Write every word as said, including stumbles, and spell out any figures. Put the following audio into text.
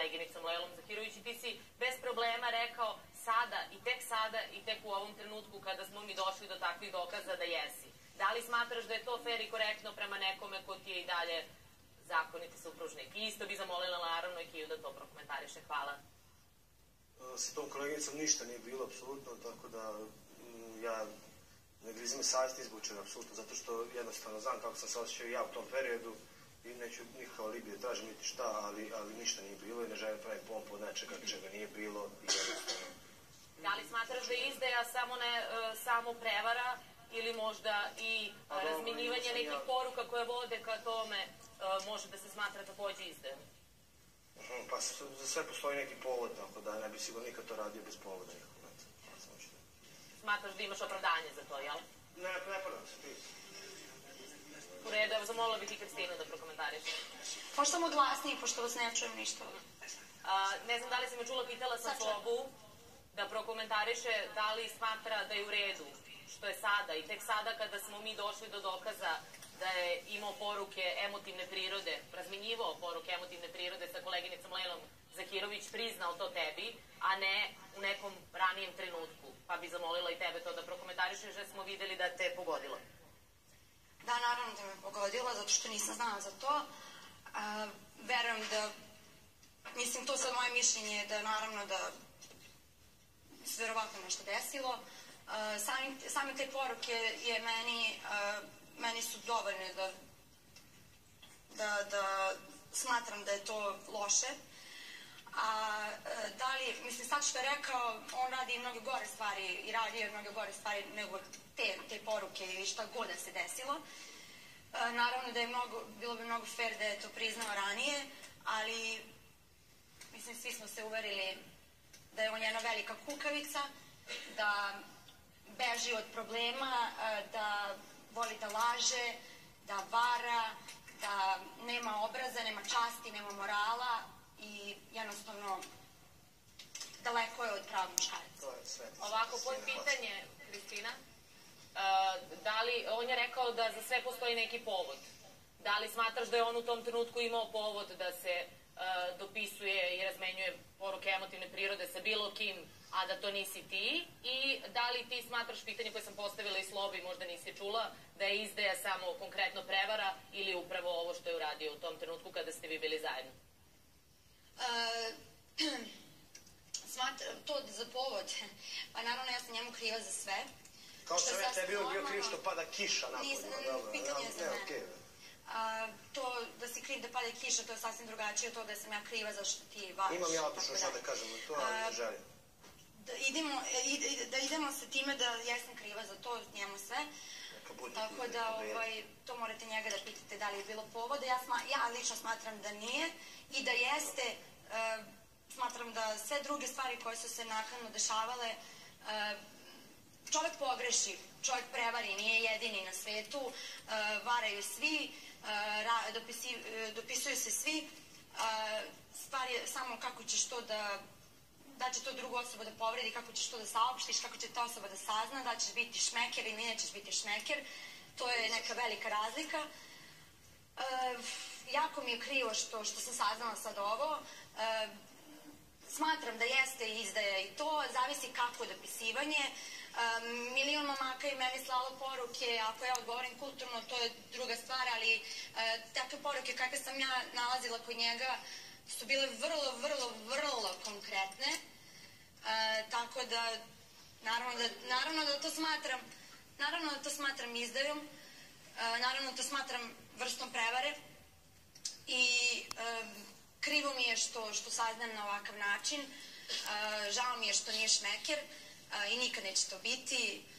koleginicom Lejlom Zahirović i ti si bez problema rekao sada i tek sada i tek u ovom trenutku kada smo mi došli do takvih dokaza da jesi. Da li smatraš da je to fair i korektno prema nekome ko ti je i dalje zakoniti supružnik? I isto bi zamolila naravno i Kiju da to prokomentariše. Hvala. Sa tom koleginicom ništa nije bilo, apsolutno, tako da ja ne grizim savjesti zbog čega, apsolutno, zato što jednostavno znam kako sam se osjećao i ja u tom periodu i neću nikakav alibi da tražim niti šta, ali, ali ništa nije bilo i ne želim pravim pompu od nečega čega nije bilo i jednostavno. Da li smatraš da je izdaja samo, ne, samo prevara ili možda i A, razminjivanje dobro, nekih ja... poruka koje vode ka tome može da se smatra takođe izdajom? Pa za sve postoji neki povod, tako da ne bi sigurno nikad to radio bez povoda. Smatraš da imaš opravdanje za to, jel? Ne, ne padam se ti. U redu, evo zamolila bih i Kristinu da prokomentariš. Možda glasnije, pošto vas ne čujem ništa. Ne znam da li si me čula, pitala sam Sobu da prokomentariše da li smatra da je u redu, što je sada i tek sada kada smo mi došli do dokaza da je imao poruke emotivne prirode, razminjivao poruke emotivne prirode sa koleginicom Lejlom Zahirović, priznao to tebi, a ne u nekom ranijem trenutku. Pa bi zamolila i tebe to da prokomentarišeš, jer smo videli da te je pogodilo. Da, naravno da me pogodilo, zato što nisam znala za to. Verujem da, mislim, to sad moje mišljenje da naravno da se verovatno nešto desilo. Same te poruke je meni... meni su dovoljne da, da, da smatram da je to loše. A da li, mislim, sad što je rekao, on radi i mnogo gore stvari i radi i mnogo gore stvari nego te, te poruke ili šta god da se desilo. E, naravno da je mnogo, bilo bi mnogo fair da je to priznao ranije, ali mislim, svi smo se uverili da je on jedna velika kukavica, da beži od problema, da voli da laže, da vara, da nema obraza, nema časti, nema morala i jednostavno daleko je od pravog muškarca. Ovako, pod pitanje, Kristina, da li, on je rekao da za sve postoji neki povod. Da li smatraš da je on u tom trenutku imao povod da se dopisuje i razmenjuje poruke emotivne prirode sa bilo kim, a da to nisi ti? I da li ti smatraš, pitanje koje sam postavila i Slobi, možda nisi čula, da je izdaja samo konkretno prevara ili upravo ovo što je uradio u tom trenutku kada ste vi bili zajedno? Smatram to za povod. Pa naravno ja sam njemu kriva za sve. Kao što ja tebi bio kriv što pada kiša napolje. Nisam, pitanje za mene. To da si kriv da pada kiša, to je sasvim drugačije od to da sam ja kriva zašto ti varaš. Imam ja otišno šta da kažem o to, ali ne želim. Da idemo sa time da jesam kriva za to, njemu sve. Tako da to morate njega da pitate da li je bilo povoda. Ja lično smatram da nije i da jeste. Smatram da sve druge stvari koje su se naknadno dešavale, čovjek pogreši, čovjek prevari, nije jedini na svetu, varaju svi, dopisuju se svi. Stvar je samo kako ćeš to da, da će to drugu osobu da povredi, kako ćeš to da saopštiš, kako će ta osoba da sazna, da ćeš biti šmeker ili nećeš biti šmeker. To je neka velika razlika. Jako mi je krivo što sam saznala sad ovo. Smatram da jeste izdaja i to, zavisi kako dopisivanje. Milion momaka i meni slalo poruke, ako ja odgovorim kulturno, to je druga stvar, ali takve poruke kakve sam ja nalazila kod njega su bile vrlo, vrlo, vrlo konkretne. Tako da, naravno da to smatram, naravno da to smatram izdajom, naravno da to smatram vrstom prevare i krivo mi je što saznam na ovakav način, žao mi je što nije šmeker i nikad neće to biti.